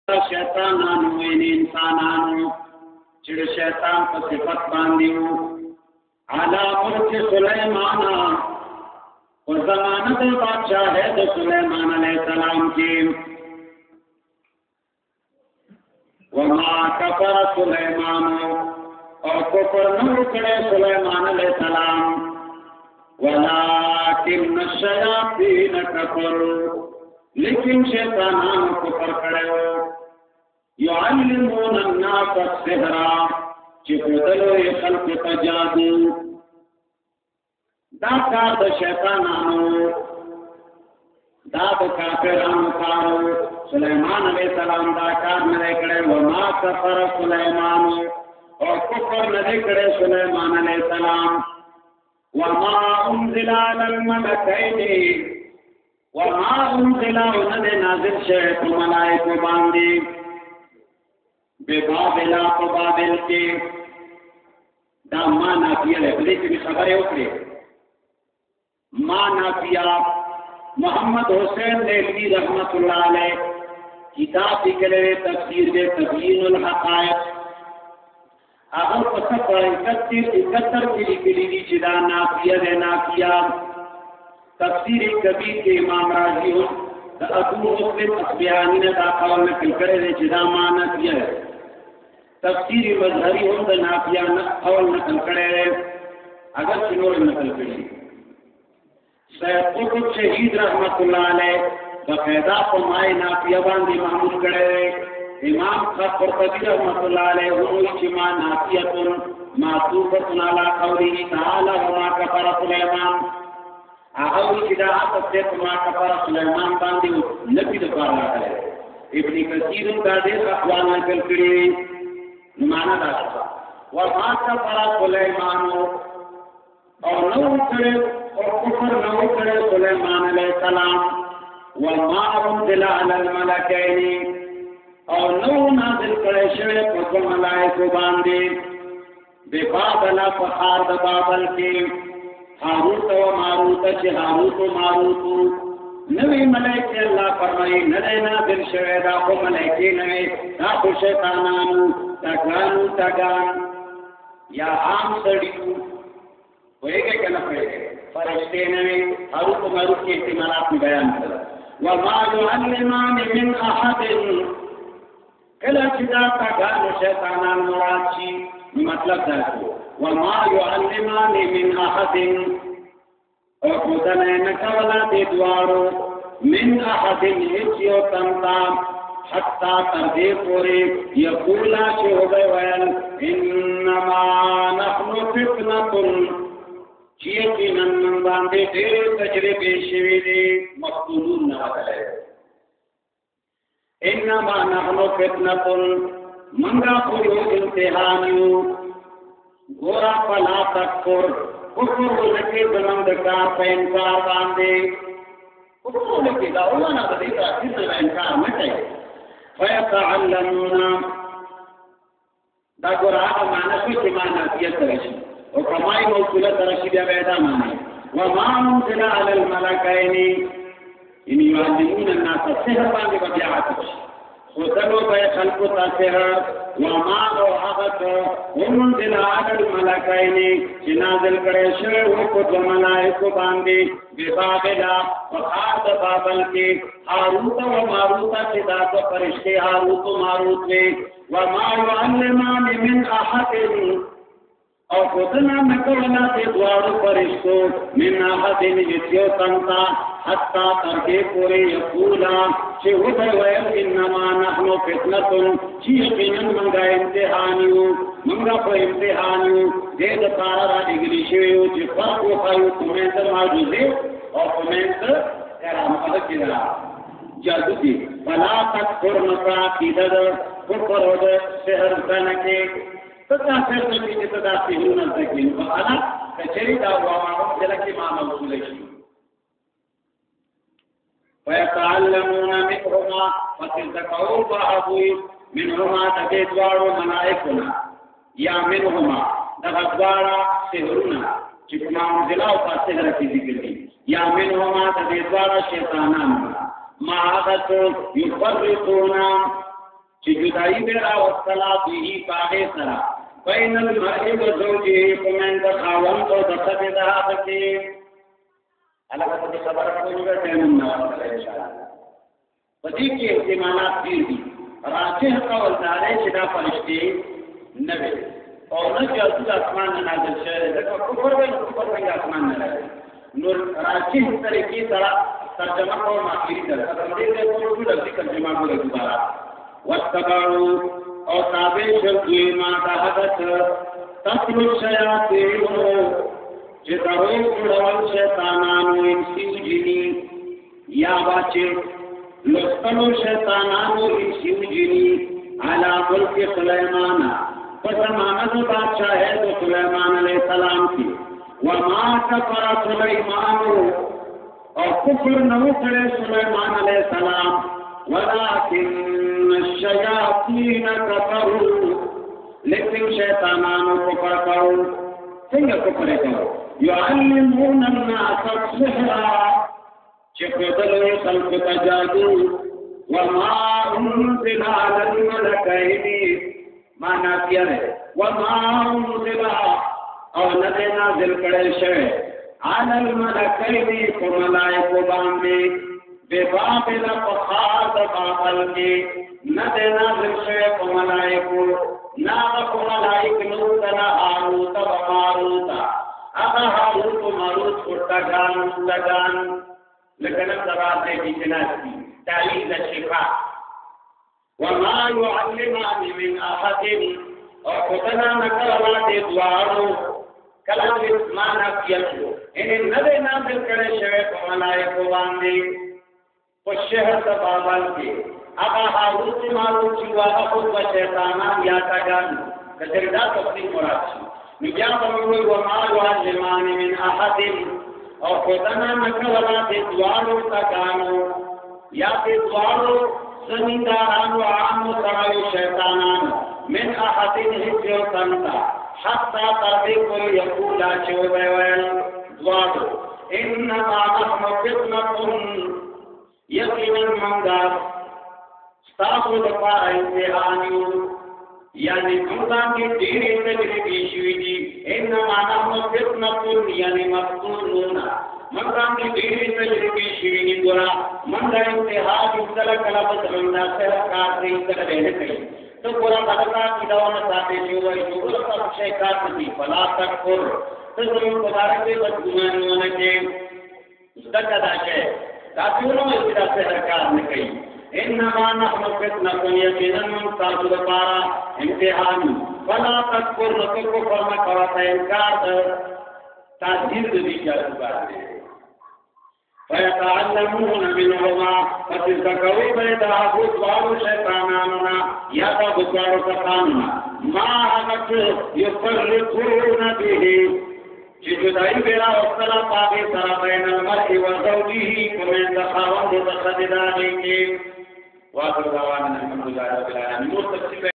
शैतानानु इन इंसानानु चिड़ शैतान को सिफत बांधियो आला मुल्क सुलेमाना और जमानत बादशाह है तो सुलेमान अलैहिस्सलाम की वमा कफर सुलेमान और कुफर न करे सुलेमान अलैहिस्सलाम वलाकिन शयातीन कफरू लेकिन शैतान कुफर करे युअल्लिमून अन्नास सिहरा चिपदलो ये खल्क तजादू दाकार द शैतानानो दाद काफिरान कारो सुलेमान अलैहिस्सलाम दाकार न करे वमा कफर सुलेमान और कुफर न करे सुलेमान अलैहिस्सलाम वमा उन्जिला अलल मलकैनि वमा उन्जिला उन्हें नाज़िल शैत मलाइको बांधी बेबाबिला को बाबिल के दामा नाफिया है बड़े की खबर है उसे माँ नाफिया मोहम्मद हुसैन नेलवी रहमतुल्लाह अलैह किताब निकले तफसीर में तबयीनुल हक़ाइक़ अगर पसंद 71 की लिखी चिदा नाफिया है नाफिया तफसीर कबीर के इमाम राजी हो अबू मुस्लिम अस्बियानी ने दाखल नकल करे चिदा माना किया है तफसीरी मजहरी हो तो नाफिया अवल नकल करे अगर चिनोर नकल करी सैयद कुतुब शहीद रहमतुल्लाह अलैह बकायदा फरमाए नाफिया बांधी महमूद करे इमाम क़ुरतुबी रहमतुल्लाह अलैह वो इजमा नाफियतुन मातूफतुन अला क़ौलिही तआला वमा कफर सुलेमान आहुल किदा तफसीर वमा कफर सुलेमान बांधी नबी दरबार करे इब्न कसीर का दे अक़वाल नकल करी माना दाता वमा कफर सुलेमान और नौ करे और कुफर नौ करे सुलेमान अलैहिस्सलाम वमा उन्जिला अलल मलकैनि और नौ नाज़िल करे शवे को मलाइको बांधे बेबाबला पहाड़ बाबल के हारूत व मारूत से हारूत व मारूत नवी मलाइके अल्लाह फरमाई नरे नाज़िल शवे दा को मलाइके नवे दा को शैतानानु तगानु तगान या आम सड़ियू होएगा क्या ना होएगा फरिश्ते नवे हारूत मारूत के इस्तेमालात में बयान करा वमा युअल्लिमान मिन अहदिन कला चिदा तगानु शैतानान मुराची मतलब दातो वमा युअल्लिमान मिन अहदिन और खुदने नकवला दे द्वारो मिन अहदिन हिजियो तंता हत्ता तरदे पूरे यकूला से हो गए वयल इन्नमा नहनु फितनतुन चीकी नन्नन बांधे तेरे तजरबे शिविरे मक़तूलून नादले इन्नमा नहनु फितनतुन मंगा पूरी इम्तिहानियों गोरा पला तकफुर कुफर लगे बुलंद का पैनकार बांधे कुफर लगे दाऊला ना बदेगा कितना पैनकार मचे फयतअल्लमूना दा कुरान माना कुछ माना दिया तरशी और कमाई मौसूला तरशी दिया वैदा माने वमा उन्जिला अलल मलकैनि इन युअल्लिमूना अन्नास सिहर बांधे बबियात खुदलो बे खल्क़ु तसिहर वमा अगत उन्जिला अलल मलकैनि नाज़िल करे शवे वो को मलाइको बांधे बेबाबिला पहाड़ बाबल के हारूत व मारूत के दात फरिश्ते हारूत मारूत ने वमा युअल्लिमान मिन अहदिन और खुदना नकवला के द्वारों फरिश्तों मिन अहदिन जित्यो तंता हत्ता तरके पूरे यकूला से उधर वयल इन्नमा नहनु फितनतुन चीकिनन मंगा इम्तिहानियों मंगा को इम्तिहानियों दे दतारा डिग्री शेयो जिफर को खायो तुम्हें तो माजूदे और तुम्हें तो कराम अलग किया जादूती फला तक फुरमसा किधर कुफर हो जाए शहर बन के तथा फिर तो किसी तदा से ही न सकें वाला कचरी दा वामा जला की मामा उलेशी फयतअल्लमूना मिनहुमा फतिलकऊ बाहुई मिनहुमा तकेद्वारो मलाइकुना या मिनहुमा दगद्वारा सिहरुना चिकमा जिला का सिहर की जिक्र या मिनहुमा तकेद्वारा शैतानान मागत युफर्रितूना چې جدائی بیرا وصلا به پاگے سرا بین المرء و زوجه کمین دا خاون کو دخت دا آبکی اللہ کا پتی خبر کوئی گا تیمن نواز انشاءاللہ پتی کی احتمالات دیر دی راجح قول دارے چدا فرشتے نبی اور نہ جلد آسمان نازل شہر ہے کفر بین کفر بین آسمان نازل نور راجح طریقی طرح ترجمہ کو ماخری در ترجمہ کو لفظی ترجمہ کو دوبارہ واتبعوا او تابع شرطی ما تحدث تطلو الشیاطین جدہو کڑوان شیطانانو انسیو جنی یا باچے لستلو شیطانانو انسیو جنی علا ملک سلیمان فزمانت بادشاہ ہے تو سلیمان علیہ السلام کی وما کفر سلیمانو اور کفر نو کرے سلیمان علیہ السلام ولكن الشياطين كفروا لیکن شیطانانو کفر کرو سنگا کفر کرو يعلمون الناس السحر چکدلو خلق تجادو وما انزل على الملكين مانا کیا ہے وما انزل او ندے نازل کرے شوئے على الملكين فملائکو باندے بے بابل فخاد بابل کے نہ دینا ذرشے کو ملائکو نہ کو ملائک نوتنا آروت و ماروتا اگا آروت و ماروت لگان لیکن سراتے کی جناسی تعلیز الشفاء وما يعلمان من احد اور خدنا نکرلا دے دوارو کلام اسمانا کیتو انہیں نہ دینا ذرکڑے شوے کو ملائکو باندے والشهر تبابل کے ابا حاروت ماروت چیوانا خود و شیطانان یا تگان کجردہ تفصیل مراد شی نبیان بمروی وما يعلمان من احد اور خودنا نکولا دیدوارو تگانو یا دیدوارو زمیندارانو عامو سرائو شیطانانو من احد حجو تنتا حتی تردی کوئی یقولا چوبے ویل دوارو انما نحن فتنة یقیناً منگا ستاسو دفاع امتحانیو یعنی منگا کی دیری تجربی شوی دی انما نحن فتنة یعنی مفتونون منگا کی دیری تجربی شوی دی گورا منگا امتحان اتلا کلابت منگا سرکار دی اتلا دینے کئی تو گورا بدکا کی دوانا ساتے شوی جو سب شیکات دی فلا تک پر تو زمین قدارک بدگمانیونا کے دکا داشے تاکیونوں اس طرح سے حرکات نے کہی انما نحن فتنة یقینا من تاسو دپارا امتحان فلا تکفر نکو کفر مکوتا انکار تاثیر دی جاتو بارے فیتعلمون منهما فتزکوی بیدا بزوارو شیطاناننا یا تا بزوارو سطاننا ما حمد یفرقون به چې جدائی بیرا وصلا پاگے سرا بین المرء و زوجه کمین دخاوند دخددانی کے واقع دعوانا الحمدللہ رب العالمین